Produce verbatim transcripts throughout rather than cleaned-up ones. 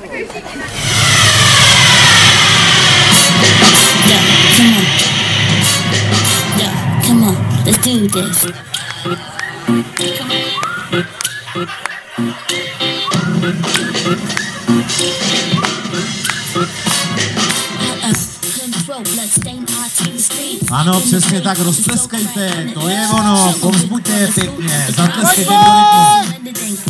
Come on, let's do this. Ano, přesně tak, roztleskejte, to je ono, povzbuďte je pěkně, zatleskejte do rytmu.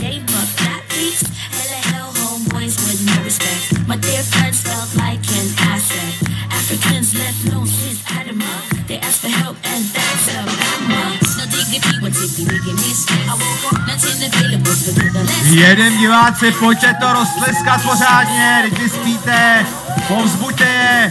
Jeden diváci, pojďte to roztleskat pořádně, teď vy spíte, povzbuďte je.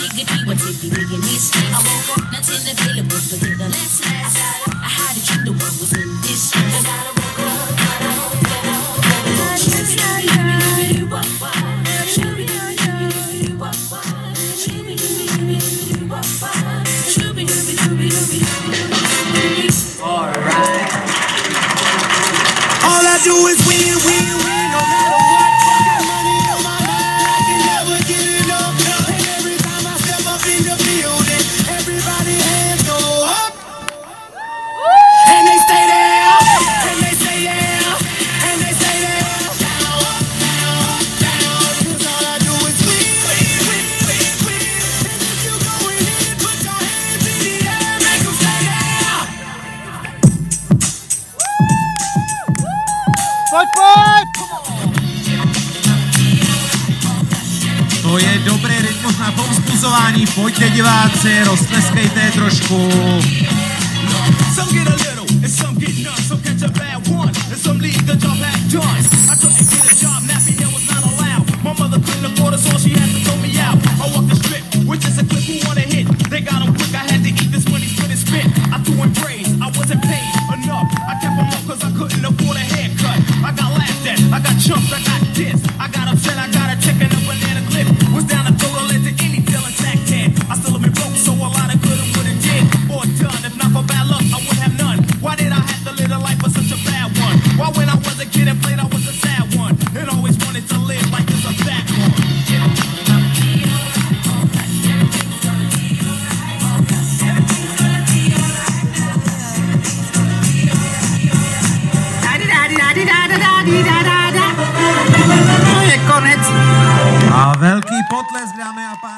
All I do is win, win, win, no matter what. Got money on my mind, I can never get enough. And every time I step up in the building, everybody hands go up. And they stay there, and they stay there, and they stay there. Down, up, down, up, down. 'Cause all I do is win, win, win, win, win. And if you going in, put your hands in the air, make 'em stay there. Pojď, pojď! To je dobrý rytmus na povzbuzování, pojďte diváci, roztleskejte je trošku. Some get a little, and some get none. Some catch a bad one, and some leave the job half done. I couldn't get a job, nappy hair was not allowed. My mother couldn't afford us, so she had to throw me out. I walked the strip, with just a clip who wanna hit. They got him quick, I had to eat this money, split and spit. I threw in praise, I wasn't paid enough. I kept them up cause I couldn't afford a haircut. I got laughed at, I got chumped, I got dissed. I got upset, I got a check and a banana clip. Was down the throat, I led to any deal and tack head. I still have been broke, so a lot of good and would've did. Or done, if not for bad luck, I would have none. Why did I have to live a life for such a bad one? Why when I was a kid and played, I was a sad one. And always wanted to live like this a fat one. To je konec. A velký potlesk, dámy a pánové.